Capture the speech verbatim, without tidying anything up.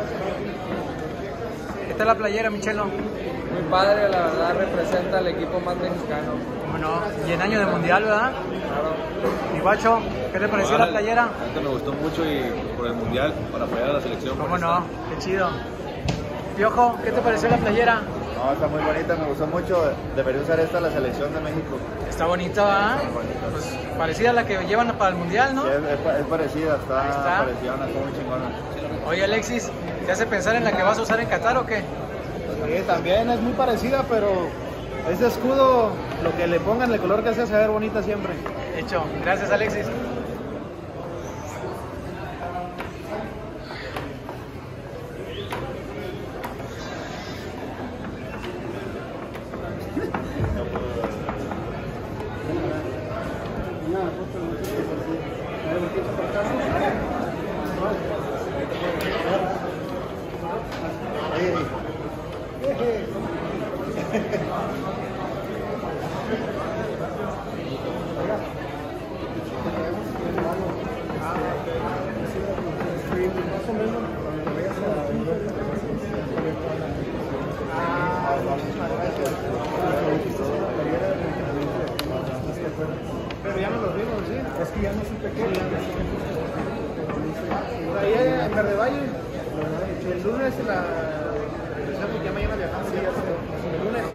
¿Qué tal la playera, Michelo? Muy padre, la verdad, representa al equipo más mexicano. ¿Cómo no? Y en año de mundial, ¿verdad? Claro. Y Guacho, ¿qué te pareció la playera? Me gustó mucho y por el mundial, para apoyar a la selección. ¿Cómo no? Qué chido. Piojo, ¿qué te pareció la playera? No, está muy bonita, me gustó mucho. Debería usar esta la selección de México. Está bonita, ¿verdad? Pues parecida a la que llevan para el mundial, ¿no? Sí, es, es, es parecida, está, está. parecida, está muy chingona. Oye, Alexis, ¿te hace pensar en la que vas a usar en Qatar o qué? Sí, también es muy parecida, pero ese escudo, lo que le pongan, el color que sea, se va a ver bonita siempre. Hecho. Gracias, Alexis. Pero ya no los vimos, ¿sí? Es que ya no supe qué. Ahí en Verde Valle, el lunes la... Ya mañana viajamos. El lunes.